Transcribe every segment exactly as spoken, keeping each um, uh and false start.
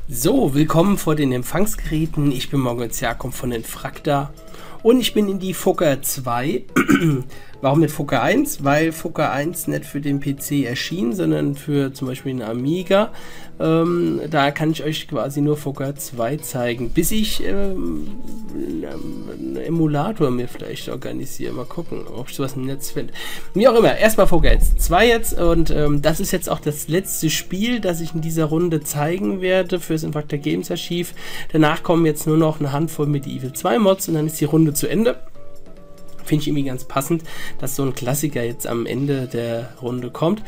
So, willkommen vor den Empfangsgeräten. Ich bin Moritz Jakob von Infracta und ich bin in die Fugger zwei. Warum mit Fugger eins? Weil Fugger eins nicht für den P C erschien, sondern für zum Beispiel einen Amiga. Ähm, da kann ich euch quasi nur Fugger zwei zeigen, bis ich ähm, einen Emulator mir vielleicht organisiere. Mal gucken, ob ich sowas im Netz finde. Wie auch immer, erstmal Fugger zwei jetzt und ähm, das ist jetzt auch das letzte Spiel, das ich in dieser Runde zeigen werde fürs Infracta Games Archiv. Danach kommen jetzt nur noch eine Handvoll Medieval zwei Mods und dann ist die Runde zu Ende. Finde ich irgendwie ganz passend, dass so ein Klassiker jetzt am Ende der Runde kommt.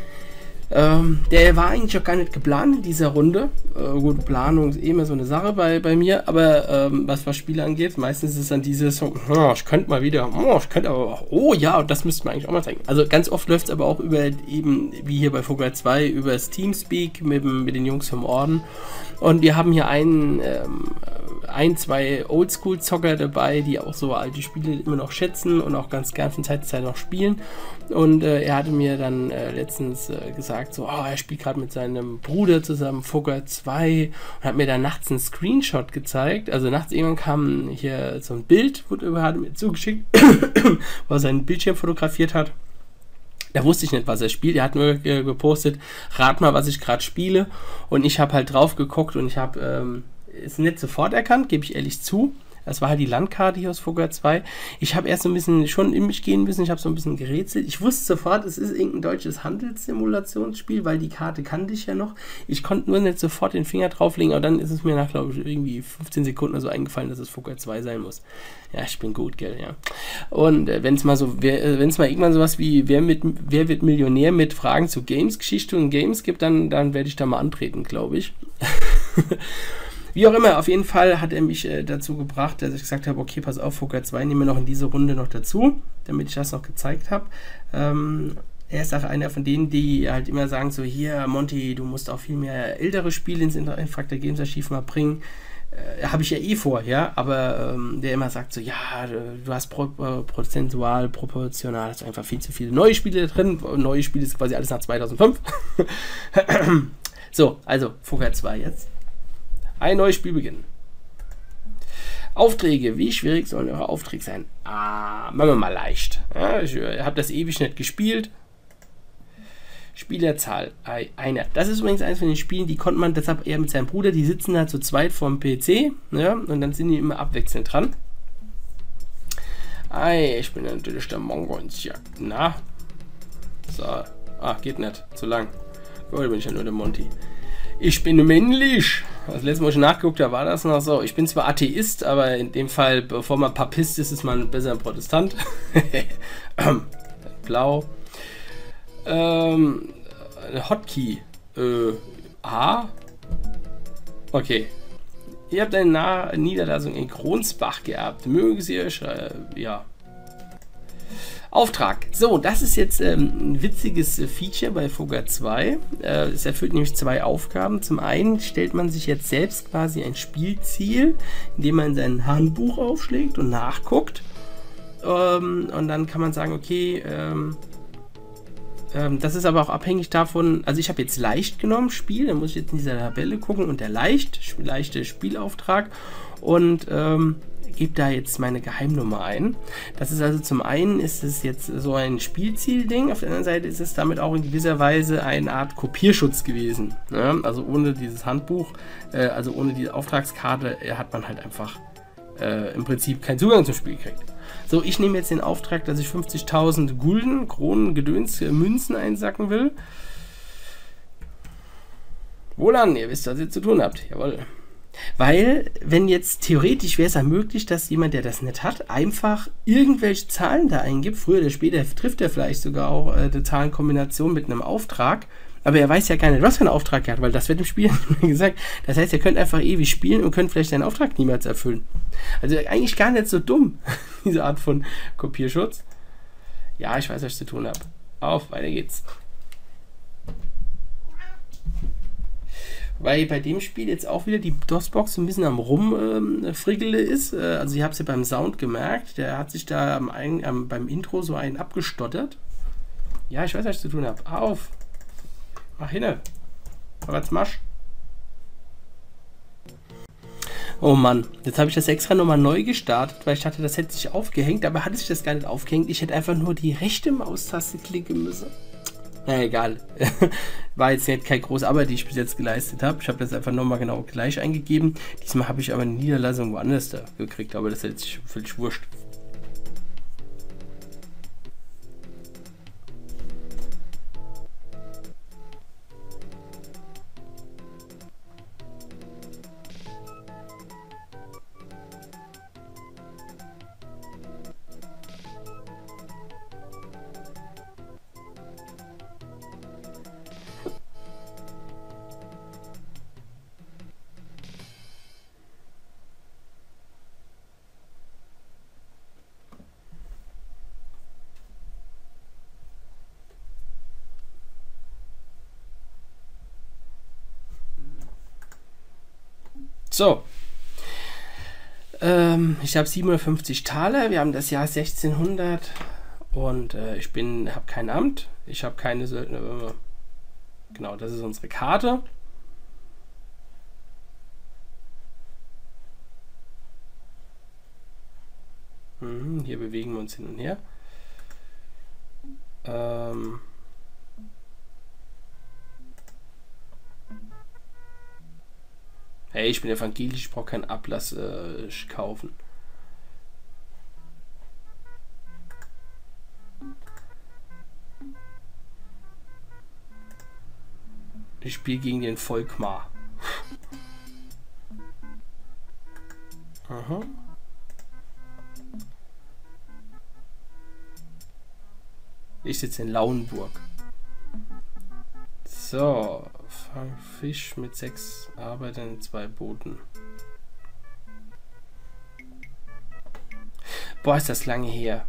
Ähm, der war eigentlich auch gar nicht geplant in dieser Runde. Äh, gut, Planung ist eh immer so eine Sache bei, bei mir, aber ähm, was, was Spiele angeht, meistens ist es dann dieses, oh, ich könnte mal wieder, oh, ich könnte aber auch, oh ja, das müsste man eigentlich auch mal zeigen. Also ganz oft läuft es aber auch über eben, wie hier bei Fugger zwei, über das Teamspeak mit, mit den Jungs vom Orden. Und wir haben hier einen, ähm, ein, zwei Oldschool-Zocker dabei, die auch so alte Spiele immer noch schätzen und auch ganz gern von Zeit zu Zeit noch spielen. Und äh, er hatte mir dann äh, letztens äh, gesagt, so, oh, er spielt gerade mit seinem Bruder zusammen Fugger zwei und hat mir dann nachts einen Screenshot gezeigt. Also nachts irgendwann kam hier so ein Bild, wurde er hat mir zugeschickt, wo er seinen Bildschirm fotografiert hat. Da wusste ich nicht, was er spielt. Er hat nur äh, gepostet, rat mal, was ich gerade spiele. Und ich habe halt drauf geguckt und ich habe ähm, es nicht sofort erkannt, gebe ich ehrlich zu. Das war halt die Landkarte hier aus Fugger zwei. Ich habe erst so ein bisschen schon in mich gehen müssen, ich habe so ein bisschen gerätselt. Ich wusste sofort, es ist irgendein deutsches Handelssimulationsspiel, weil die Karte kannte ich ja noch. Ich konnte nur nicht sofort den Finger drauflegen, aber dann ist es mir nach, glaube ich, irgendwie fünfzehn Sekunden so eingefallen, dass es Fugger zwei sein muss. Ja, ich bin gut, gell, ja. Und äh, wenn es mal so, wenn es mal irgendwann sowas wie, wer, mit, wer wird Millionär mit Fragen zu Games, Geschichte und Games gibt, dann, dann werde ich da mal antreten, glaube ich. Wie auch immer, auf jeden Fall hat er mich äh, dazu gebracht, dass ich gesagt habe, okay, pass auf, Fugger zwei nehmen wir noch in diese Runde noch dazu, damit ich das noch gezeigt habe. Ähm, er ist auch einer von denen, die halt immer sagen, so hier, Monty, du musst auch viel mehr ältere Spiele ins Infracta Games Archiv mal bringen. Äh, habe ich ja eh vor, ja, aber ähm, der immer sagt so, ja, du hast pro, äh, prozentual, proportional, hast einfach viel zu viele neue Spiele drin. Neue Spiele ist quasi alles nach zweitausendfünf. So, also Fugger zwei jetzt. Ein neues Spiel beginnen. Aufträge. Wie schwierig sollen eure Aufträge sein? Ah, machen wir mal leicht. Ja, ich äh, habe das ewig nicht gespielt. Spielerzahl. Einer. Das ist übrigens eines von den Spielen, die konnte man deshalb eher mit seinem Bruder, die sitzen da zu zweit vorm P C. Ja, und dann sind die immer abwechselnd dran. Ei, ich bin natürlich der Mongons. Ja, na. So. Ah, geht nicht. Zu lang. Heute bin ich ja nur der Monty. Ich bin männlich. Das letzte Mal, wo ich nachgeguckt habe, war das noch so. Ich bin zwar Atheist, aber in dem Fall, bevor man Papist ist, ist man besser ein Protestant. Blau. Ähm, Hotkey. Äh, A. Okay. Ihr habt eine Na Niederlassung in Kronsbach geerbt. Mögen Sie euch, äh, ja. Auftrag. So, das ist jetzt ähm, ein witziges äh, Feature bei Fugger zwei. Äh, es erfüllt nämlich zwei Aufgaben. Zum einen stellt man sich jetzt selbst quasi ein Spielziel, indem man sein Handbuch aufschlägt und nachguckt. Ähm, und dann kann man sagen, okay, ähm, ähm, das ist aber auch abhängig davon, also ich habe jetzt leicht genommen, Spiel, dann muss ich jetzt in dieser Tabelle gucken und der leicht, leichte Spielauftrag und ähm, gebe da jetzt meine Geheimnummer ein. Das ist also zum einen ist es jetzt so ein Spielziel-Ding, auf der anderen Seite ist es damit auch in gewisser Weise eine Art Kopierschutz gewesen. Ja? Also ohne dieses Handbuch, äh, also ohne die Auftragskarte äh, hat man halt einfach äh, im Prinzip keinen Zugang zum Spiel gekriegt. So, ich nehme jetzt den Auftrag, dass ich fünfzigtausend Gulden, Kronen, Gedöns, äh, Münzen einsacken will. Wohlan, ihr wisst, was ihr zu tun habt. Jawohl. Weil, wenn jetzt theoretisch wäre es ja möglich, dass jemand, der das nicht hat, einfach irgendwelche Zahlen da eingibt. Früher oder später trifft er vielleicht sogar auch äh, eine Zahlenkombination mit einem Auftrag. Aber er weiß ja gar nicht, was für einen Auftrag er hat, weil das wird im Spiel gesagt. Das heißt, er könnte einfach ewig spielen und könnte vielleicht seinen Auftrag niemals erfüllen. Also eigentlich gar nicht so dumm, diese Art von Kopierschutz. Ja, ich weiß, was ich zu tun habe. Auf, weiter geht's. Weil bei dem Spiel jetzt auch wieder die DOS-Box so ein bisschen am Rumfriggele ähm, ist. Äh, also ich habe es ja beim Sound gemerkt. Der hat sich da am, am, beim Intro so einen abgestottert. Ja, ich weiß, was ich zu tun habe. Auf! Mach hin! Was machst Oh Mann, jetzt habe ich das extra nochmal neu gestartet, weil ich dachte, das hätte sich aufgehängt, aber hatte sich das gar nicht aufgehängt. Ich hätte einfach nur die rechte Maustaste klicken müssen. Na egal, war jetzt nicht keine große Arbeit, die ich bis jetzt geleistet habe. Ich habe das einfach nochmal genau gleich eingegeben. Diesmal habe ich aber eine Niederlassung woanders da gekriegt, aber das ist jetzt völlig wurscht. So, ähm, ich habe siebenhundertfünfzig Taler, wir haben das Jahr sechzehnhundert und äh, ich bin, habe kein Amt, ich habe keine Söldner. Genau, das ist unsere Karte. Mhm, hier bewegen wir uns hin und her. Ähm, Hey, ich bin evangelisch, ich brauche keinen Ablass äh, kaufen. Ich spiele gegen den Volkmar. Aha. Ich sitze in Lauenburg. So, fang Fisch mit sechs Arbeitern in zwei Booten. Boah, ist das lange her.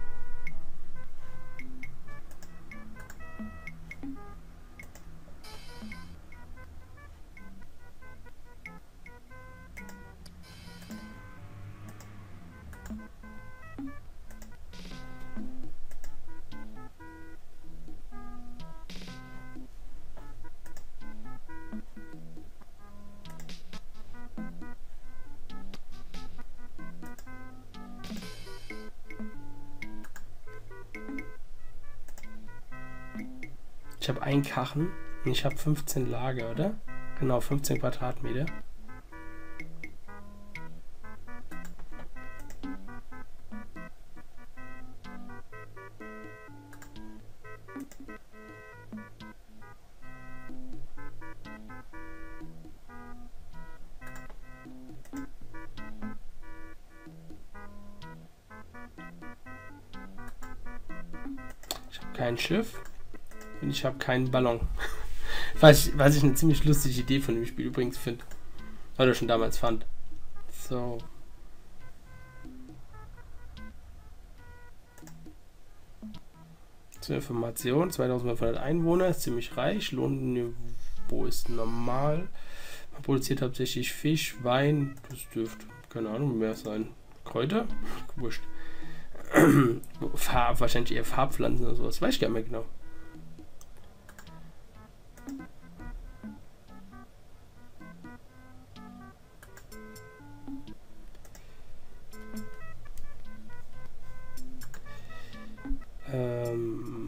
Ich habe ein Kachen und ich habe fünfzehn Lager, oder? Genau, fünfzehn Quadratmeter. Ich habe kein Schiff. Und ich habe keinen Ballon. was, ich, was ich eine ziemlich lustige Idee von dem Spiel übrigens finde. Oder schon damals fand. So. Zur Information, zweitausendfünfhundert Einwohner, ist ziemlich reich. Lohnniveau ist normal. Man produziert hauptsächlich Fisch, Wein, das dürfte, keine Ahnung, mehr sein. Kräuter? Wurscht. Farb, wahrscheinlich eher Farbpflanzen oder sowas. Weiß ich gar nicht mehr genau. Ähm...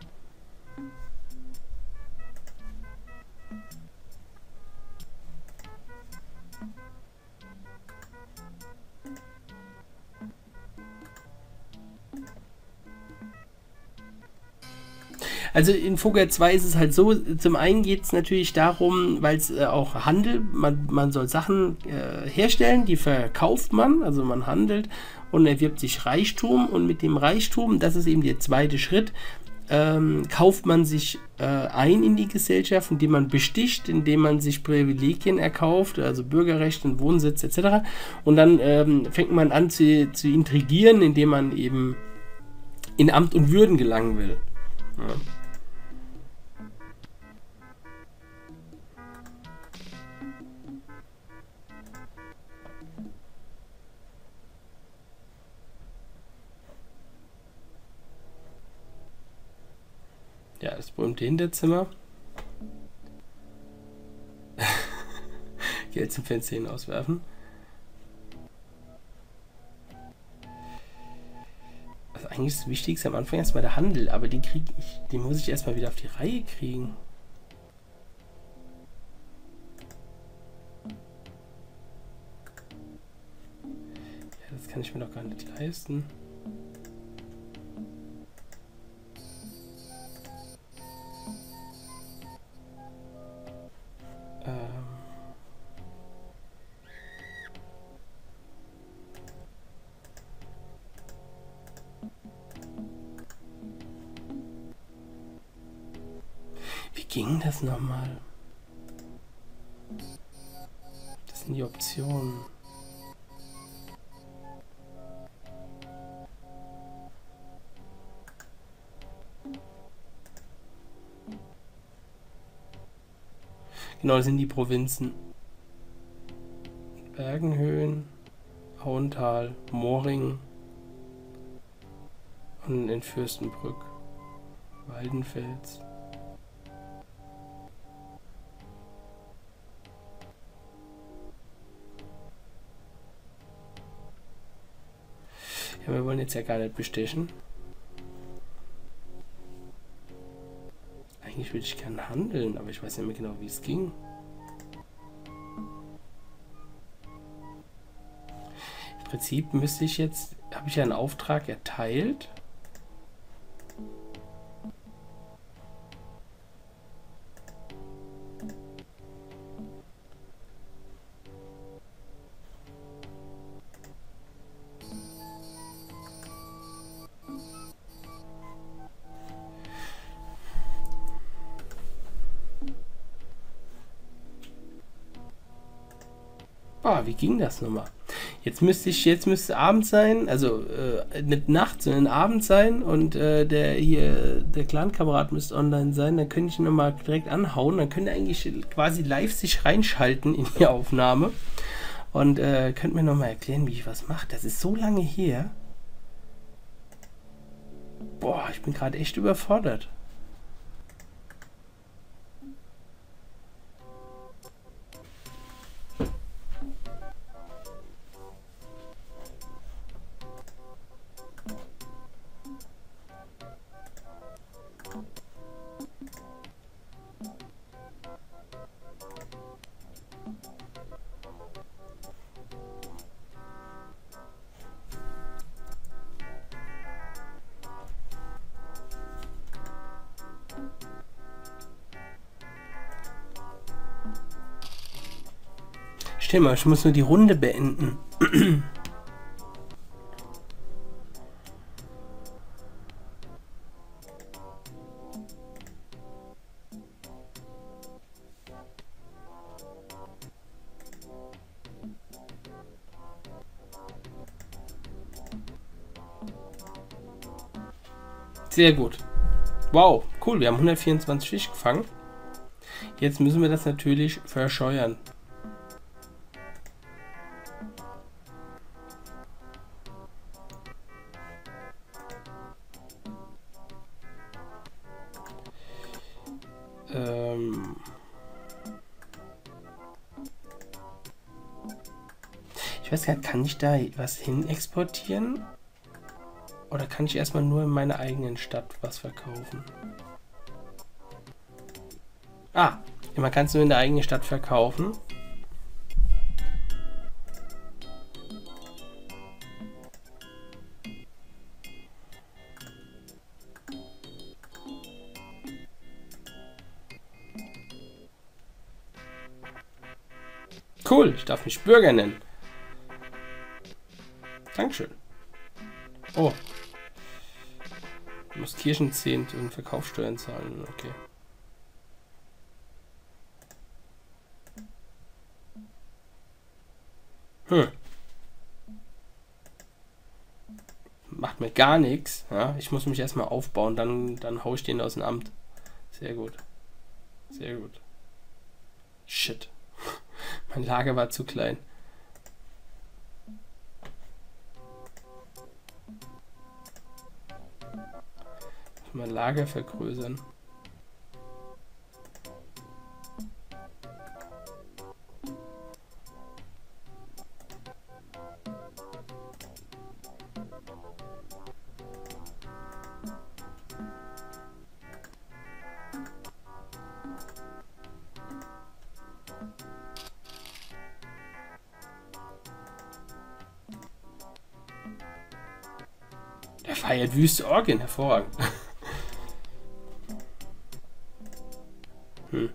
Also in Fugger zwei ist es halt so, zum einen geht es natürlich darum, weil es äh, auch Handel, man, man soll Sachen äh, herstellen, die verkauft man, also man handelt und erwirbt sich Reichtum und mit dem Reichtum, das ist eben der zweite Schritt, ähm, kauft man sich äh, ein in die Gesellschaft, indem man besticht, indem man sich Privilegien erkauft, also Bürgerrechte, Wohnsitz et cetera. Und dann ähm, fängt man an zu, zu intrigieren, indem man eben in Amt und Würden gelangen will. Ja. Ja, das berühmte Hinterzimmer. Geld zum Fenster hinauswerfen. Also eigentlich ist das Wichtigste am Anfang erstmal der Handel, aber den kriege ich, den muss ich erstmal wieder auf die Reihe kriegen. Ja, das kann ich mir doch gar nicht leisten. Ähm. Wie ging das nochmal? Das sind die Optionen. Genau, das sind die Provinzen. Bergenhöhen, Auental, Moring und in Fürstenbrück, Waldenfels. Ja, wir wollen jetzt ja gar nicht bestechen. Eigentlich würde ich gerne handeln, aber ich weiß nicht mehr genau, wie es ging. Im Prinzip müsste ich jetzt, habe ich ja einen Auftrag erteilt. Ah, wie ging das nochmal? Jetzt müsste ich, jetzt müsste Abend sein, also äh, nicht Nacht, sondern Abend sein und äh, der hier, der Clan-Kamerad müsste online sein, dann könnte ich ihn nochmal direkt anhauen, dann könnte er eigentlich quasi live sich reinschalten in die Aufnahme und äh, könnte mir nochmal erklären, wie ich was mache. Das ist so lange her. Boah, ich bin gerade echt überfordert. Stell mal, ich muss nur die Runde beenden. Sehr gut. Wow, cool, wir haben hundertvierundzwanzig Fisch gefangen. Jetzt müssen wir das natürlich verscheuern. Ähm ich weiß gar nicht, kann ich da was hin exportieren? Oder kann ich erstmal nur in meiner eigenen Stadt was verkaufen? Ah, man kann es nur in der eigenen Stadt verkaufen. Cool, ich darf mich Bürger nennen. Dankeschön. Oh. Du musst Kirchenzehnt und Verkaufssteuern zahlen. Okay. Hm. Macht mir gar nichts. Ja? Ich muss mich erstmal aufbauen, dann, dann hau ich den aus dem Amt. Sehr gut. Sehr gut. Shit. Mein Lager war zu klein. Ich muss mein Lager vergrößern. feiert Wüste Orgien, hervorragend. hm.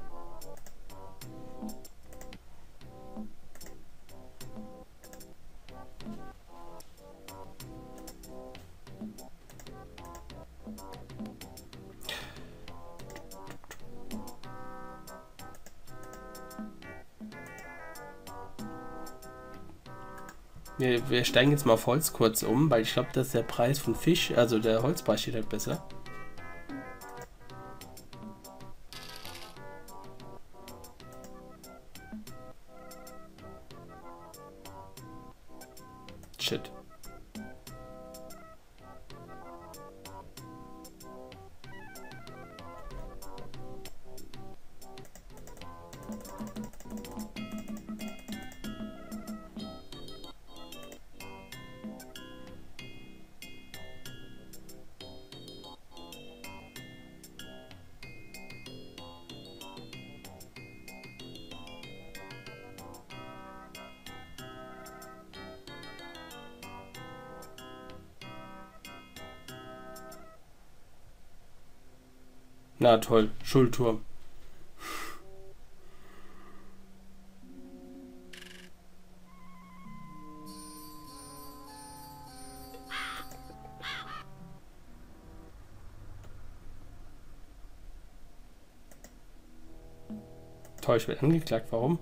Wir, wir steigen jetzt mal auf Holz kurz um, weil ich glaube, dass der Preis von Fisch, also der Holzpreis steht halt besser. Shit. Na toll, Schulturm. Toll, ich werde angeklagt, warum?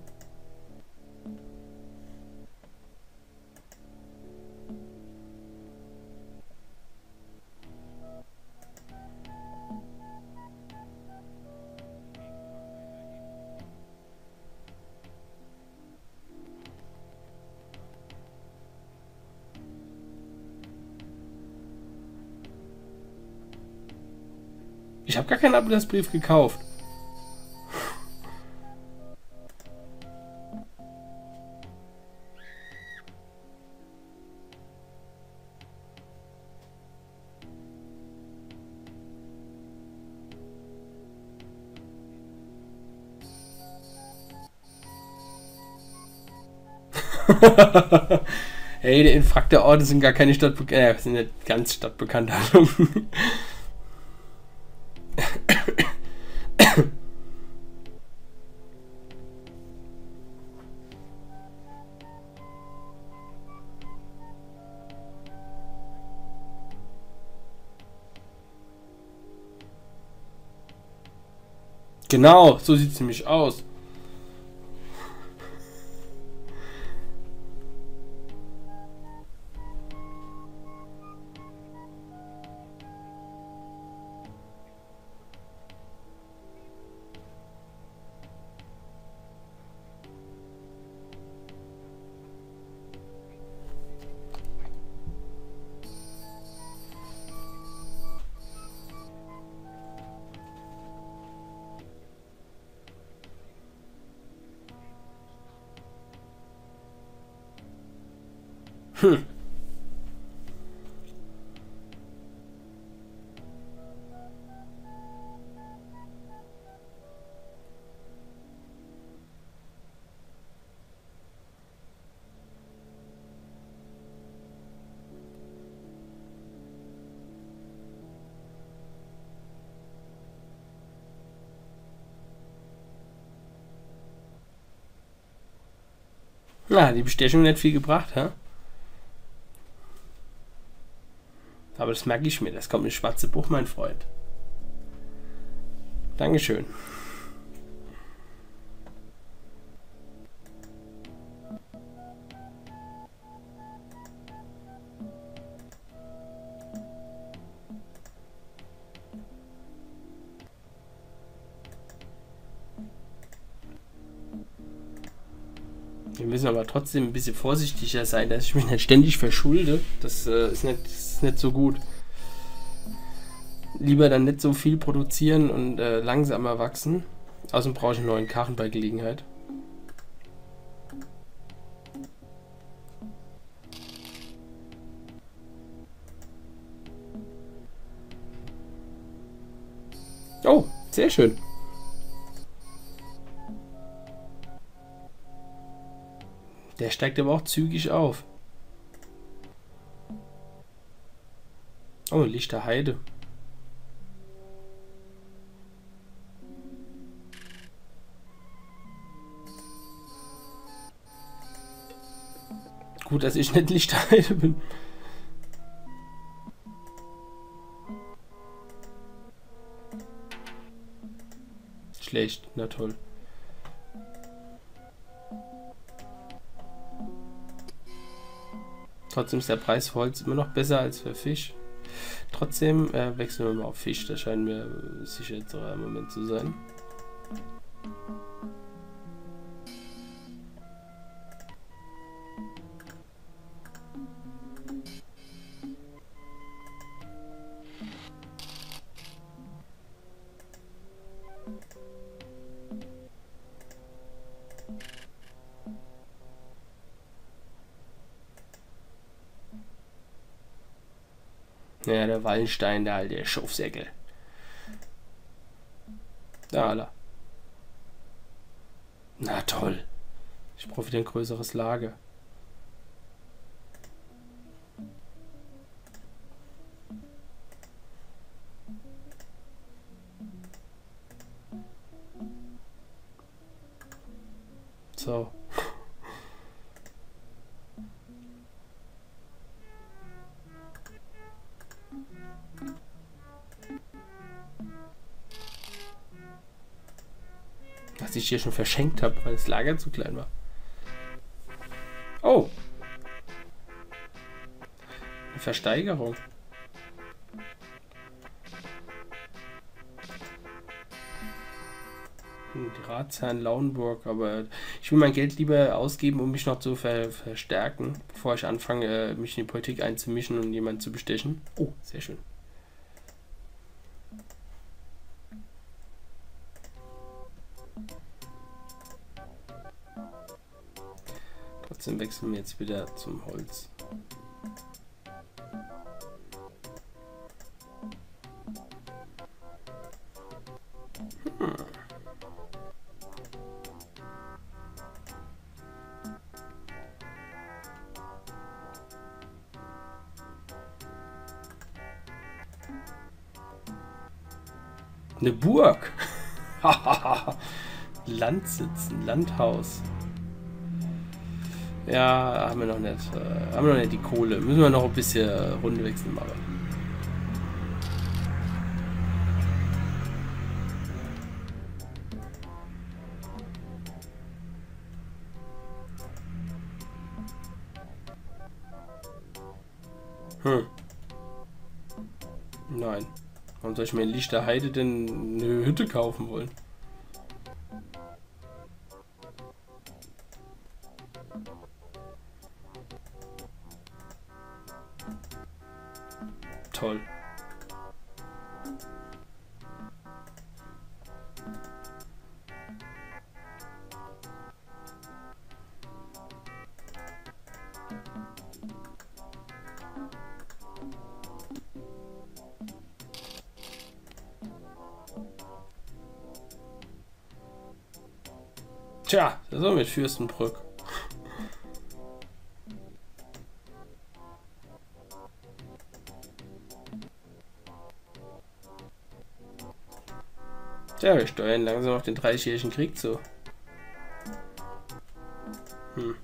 Ich habe gar keinen Ablassbrief gekauft. Hey, der infrakte Orte sind gar keine Stadt, äh, sind nicht ganz stadtbekannt. Genau, so sieht es nämlich aus. Hm. Na, die Bestechung hat viel gebracht, hä? Aber das merke ich mir, das kommt ein schwarze Buch, mein Freund. Dankeschön. Wir müssen aber trotzdem ein bisschen vorsichtiger sein, dass ich mich nicht ständig verschulde. Das äh, ist, nicht, ist nicht so gut. Lieber dann nicht so viel produzieren und äh, langsamer wachsen. Außerdem brauche ich einen neuen Karren bei Gelegenheit. Oh, sehr schön. Der steigt aber auch zügig auf. Oh, Lichterheide. Gut, dass ich nicht Lichterheide bin. Schlecht, na toll. Trotzdem ist der Preis für Holz immer noch besser als für Fisch. Trotzdem äh, wechseln wir mal auf Fisch. Das scheint mir sicher jetzt im Moment zu sein. Ja, der Wallenstein, der alte Schofsäckel. Ja, Alter. Na toll. Ich brauche wieder ein größeres Lager. So. Was ich hier schon verschenkt habe, weil das Lager zu klein war. Oh! Eine Versteigerung. Die Ratsherrn Lauenburg, aber ich will mein Geld lieber ausgeben, um mich noch zu ver verstärken, bevor ich anfange, mich in die Politik einzumischen und jemanden zu bestechen. Oh, sehr schön. Trotzdem wechseln wir jetzt wieder zum Holz. Hm. Eine Burg. Landsitzen, Landhaus. Ja, haben wir noch nicht. Äh, haben wir noch nicht die Kohle. Müssen wir noch ein bisschen äh, Rundwechsel machen. Hm. Nein. Warum soll ich mir in Lichterheide denn eine Hütte kaufen wollen? Toll. Tja, so mit Fürstenbrück. Tja, wir steuern langsam auf den dreißigjährigen Krieg zu. Hm.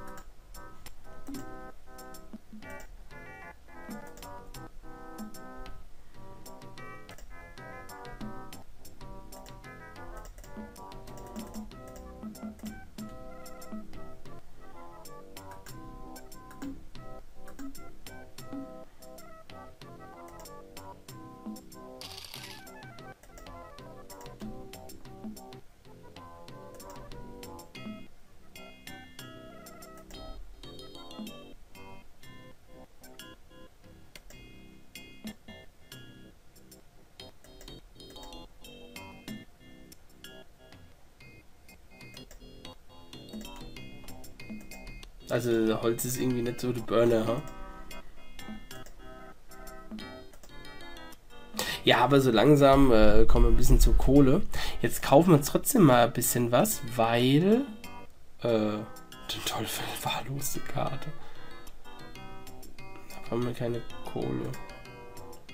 Also Holz ist irgendwie nicht so der Burner, ha? Ja, aber so langsam äh, kommen wir ein bisschen zur Kohle. Jetzt kaufen wir uns trotzdem mal ein bisschen was, weil äh, den Teufel wahlloste Karte. Da haben wir keine Kohle.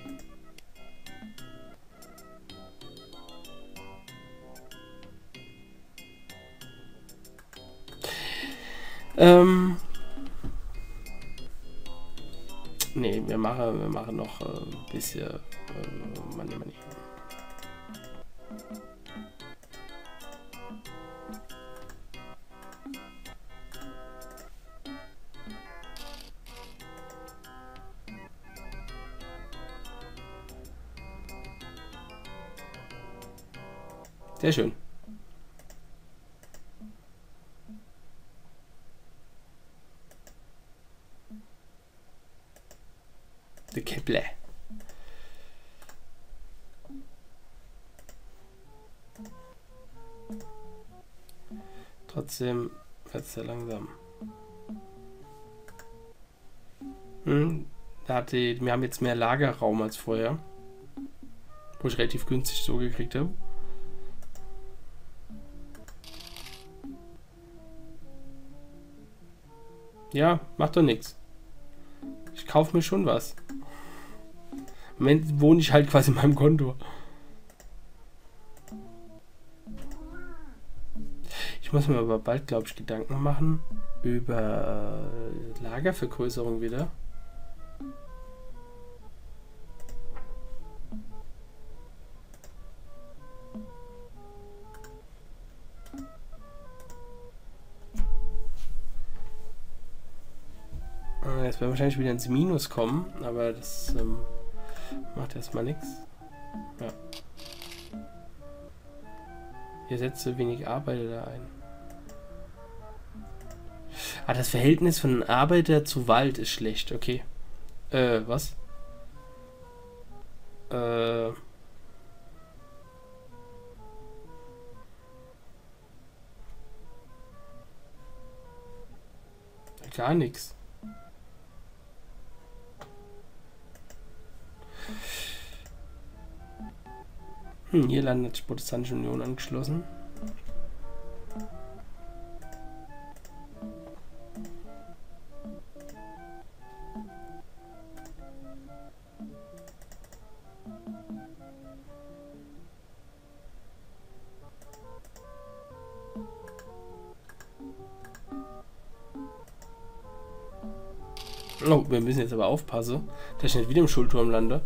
Ähm. Nee, wir machen, wir machen noch äh, ein bisschen. Äh, Money, Money. Sehr schön. Der Kepler. Trotzdem wird es sehr langsam. Hm, da hatte, wir haben jetzt mehr Lagerraum als vorher. Wo ich relativ günstig so gekriegt habe. Ja, macht doch nichts. Ich kaufe mir schon was. Im Moment wohne ich halt quasi in meinem Konto. Ich muss mir aber bald, glaube ich, Gedanken machen über äh, Lagervergrößerung wieder. Jetzt werden wir wahrscheinlich wieder ins Minus kommen, aber das ähm, macht erstmal nichts. Ja. Hier setzt so wenig Arbeiter da ein. Ah, das Verhältnis von Arbeiter zu Wald ist schlecht, okay. Äh, was? Äh. Gar nichts. Hm, hier landet die Protestantische Union angeschlossen. Oh, wir müssen jetzt aber aufpassen, dass ich nicht wieder im Schulturm lande.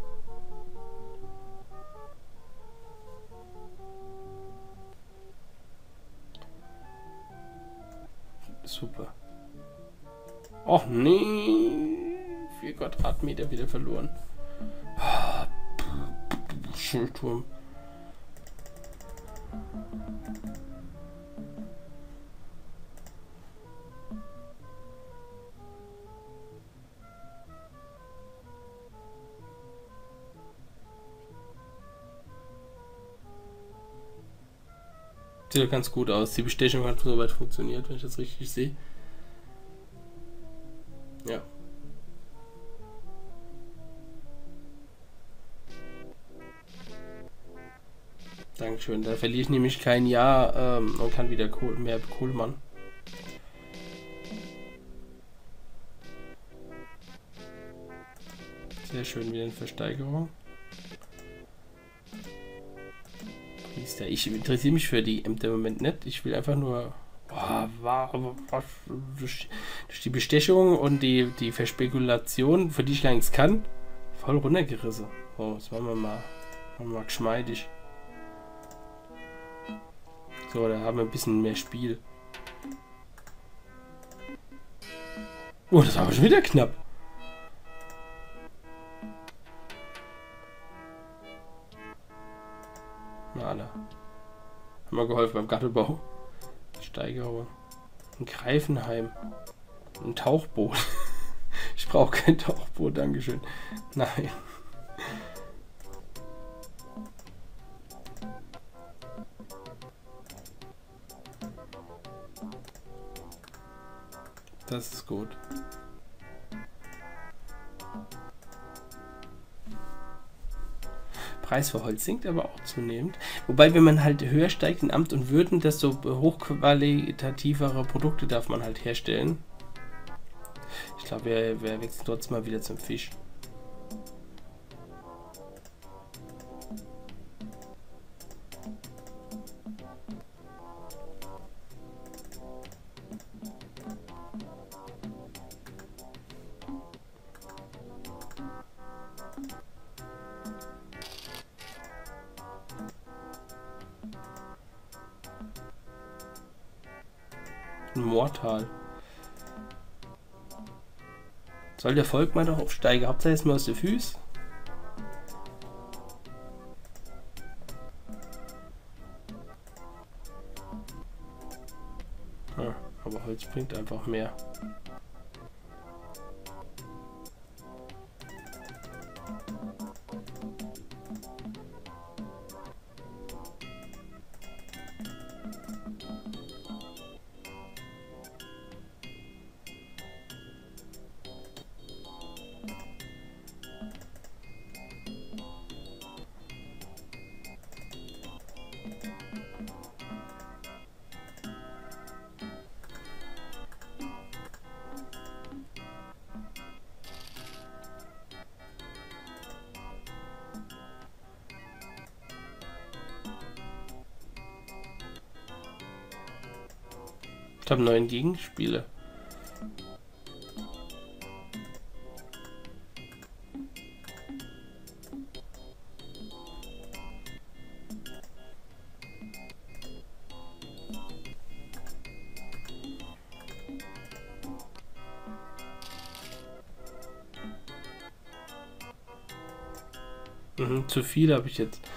Super. Och nee. vier Quadratmeter wieder verloren. Schulturm. Sieht ja ganz gut aus. Die Bestechung hat soweit funktioniert, wenn ich das richtig sehe. Ja. Dankeschön. Da verliere ich nämlich kein Jahr ähm, und kann wieder Kohl, mehr Kohle machen. Sehr schön, wieder eine Versteigerung. Priester. Ich interessiere mich für die Ämter im Moment nicht. Ich will einfach nur oh, war, war, durch die Bestechung und die, die Verspekulation, für die ich gar nichts kann, voll runtergerissen. So, das machen wir mal, machen wir mal geschmeidig. So, da haben wir ein bisschen mehr Spiel. Oh, das war aber schon wieder knapp. Na, alle. Haben wir geholfen beim Gattelbau. Steigerung. Ein Greifenheim. Ein Tauchboot. Ich brauche kein Tauchboot, dankeschön. Nein. Das ist gut. Preis für Holz sinkt aber auch zunehmend. Wobei, wenn man halt höher steigt in Amt und Würden, desto hochqualitativere Produkte darf man halt herstellen. Ich glaube, wir, wir wechseln trotzdem mal wieder zum Fisch. Ein Moortal. Soll der Volk mal doch aufsteigen? Hauptsache jetzt mal aus den Füßen. Ah, aber Holz bringt einfach mehr. Ich habe neun Gegenspiele. Mhm, zu viel habe ich jetzt.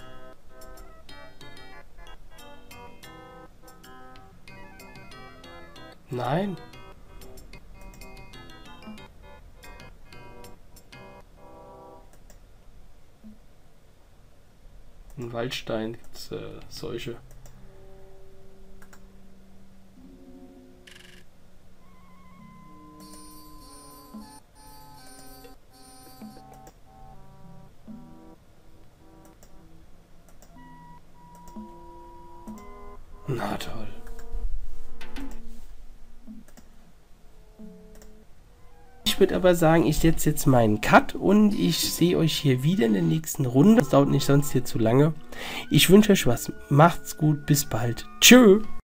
Nein. In Waldstein gibt es äh, solche. Na toll. Ich würde aber sagen, ich setze jetzt meinen Cut und ich sehe euch hier wieder in der nächsten Runde. Das dauert nicht sonst hier zu lange. Ich wünsche euch was. Macht's gut. Bis bald. Tschö.